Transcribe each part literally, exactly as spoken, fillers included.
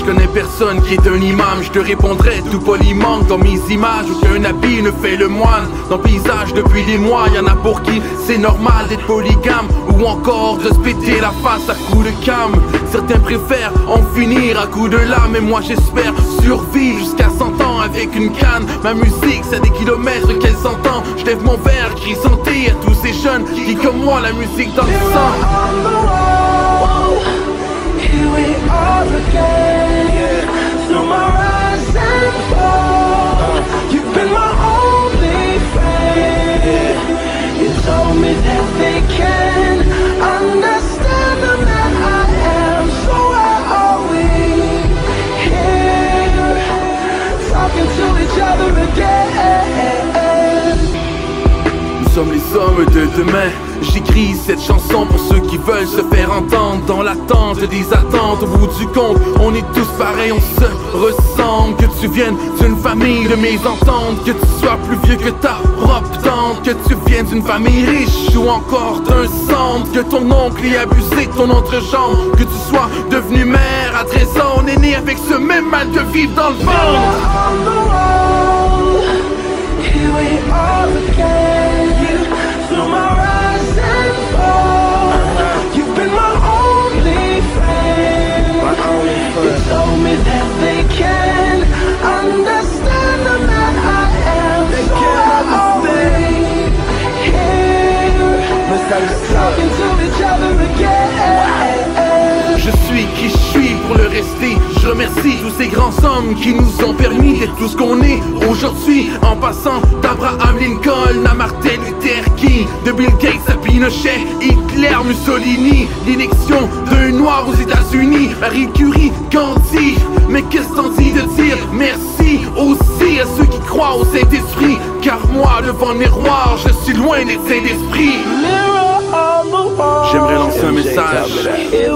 connais personne qui est un imam. Je te répondrai tout poliment comme mes images, ou qu'un habit ne fait le moine. Dans le paysage depuis des mois, y'en a pour qui c'est normal d'être polygame, ou encore de se péter la face à coups de cam. Certains préfèrent en finir à coups de lame, et moi j'espère survivre jusqu'à cent ans avec une canne. Ma musique c'est des kilomètres qu'elle s'entend. Je lève mon verre, crie santé à tous ces jeunes qui comme moi la musique dans le sang. Here we are again, yeah. Through my rise and fall, you've been my only friend. You told me that they can understand the man I am. So why are we here, talking to each other again? Nous sommes les hommes de demain. J'écris cette chanson pour ceux qui veulent se faire entendre. Dans l'attente des attentes, au bout du compte, on est tous pareils, on se ressemble. Que tu viennes d'une famille de mésententes, que tu sois plus vieux que ta propre tante, que tu viennes d'une famille riche ou encore d'un centre, que ton oncle ait abusé de ton entrejambe, que tu sois devenu mère à treize ans, on est né avec ce même mal de vivre dans le ventre. Here we are again, through my rise and fall. You've been my only friend. My only friend. You told me that they can understand the man I am. They so can't understand. Here, talking to each other again. Je suis qui je suis pour le rester. Je remercie tous ces grands hommes qui nous ont permis d'être tout ce qu'on est aujourd'hui. En passant d'Abraham Lincoln à Martin Luther King, de Bill Gates à Pinochet, Hitler, Mussolini, l'injection d'un noir aux États-Unis, Marie Curie, Gandhi. Mais qu'est-ce t'en dis de dire merci aussi à ceux qui croient au Saint-Esprit, car moi devant le miroir je suis loin d'être saint d'esprit. J'aimerais lancer un message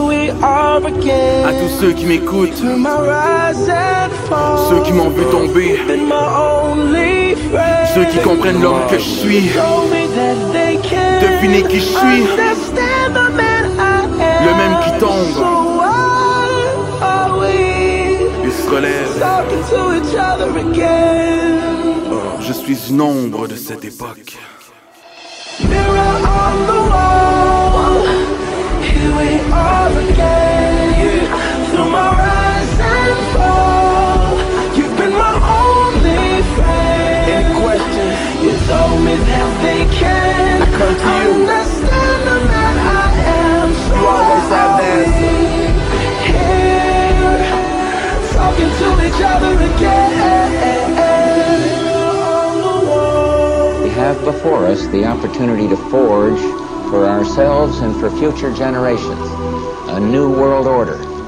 à tous ceux qui m'écoutent, ceux qui m'ont vu tomber, ceux qui comprennent l'homme que je suis. Devinez qui je suis, le même qui tombe et se relève. Je suis une ombre de cette époque. Here we are again, through my rise and fall. You've been my only friend. Any questions? You told me that they can understand the man I am. So you always have the answer. Here, talking to each other again. We have before us the opportunity to forge for ourselves and for future generations a new world order.